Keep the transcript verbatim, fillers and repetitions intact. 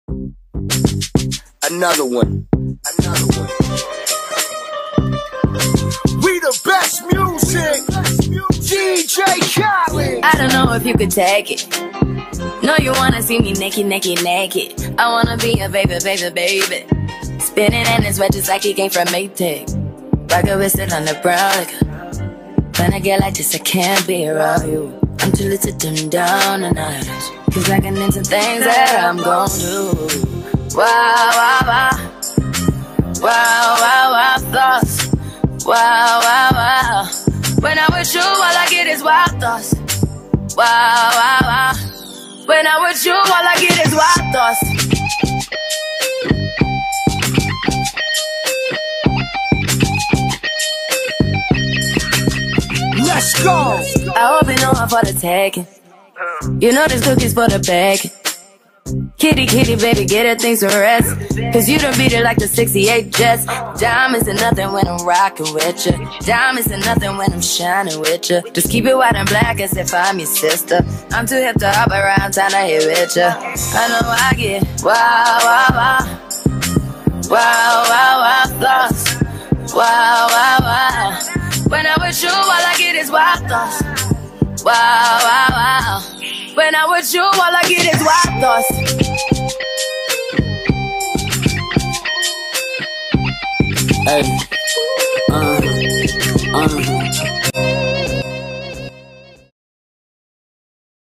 Another one. Another one. We the best music. D J Khaled. I don't know if you could take it. No, you wanna see me naked, naked, naked. I wanna be a baby, baby, baby. Spinning in his red just like he came from Maytag. Rocket with it on the brown liquor. When I get like this, I can't be around you. I'm too little to dim down the night. Cause I can into things that I'm gon' do. Wow, wow, wow. Wow, wow, wow, thoughts. Wow, wow, wow. When I'm with you, all I get is wild thoughts. Wow, wow, wow. When I'm with you, all I get is wild thoughts. Let's go. I hope you know I'm for the taking. You know this cookie's for the bag. Kitty, kitty, baby, get her things to rest. Cause you done beat it like the sixty-eight Jets. Diamonds are nothing when I'm rocking with you. Diamonds are nothing when I'm shining with you. Just keep it white and black as if I'm your sister. I'm too hip to hop around, time to hit with ya. I know I get wow, wow, wow. Wow, wow, wow, thoughts. Wow, wow, wow. When I'm with you, all I get is wild thoughts. Wow, wow, wow. When I'm with you, all I get is wild thoughts. Hey.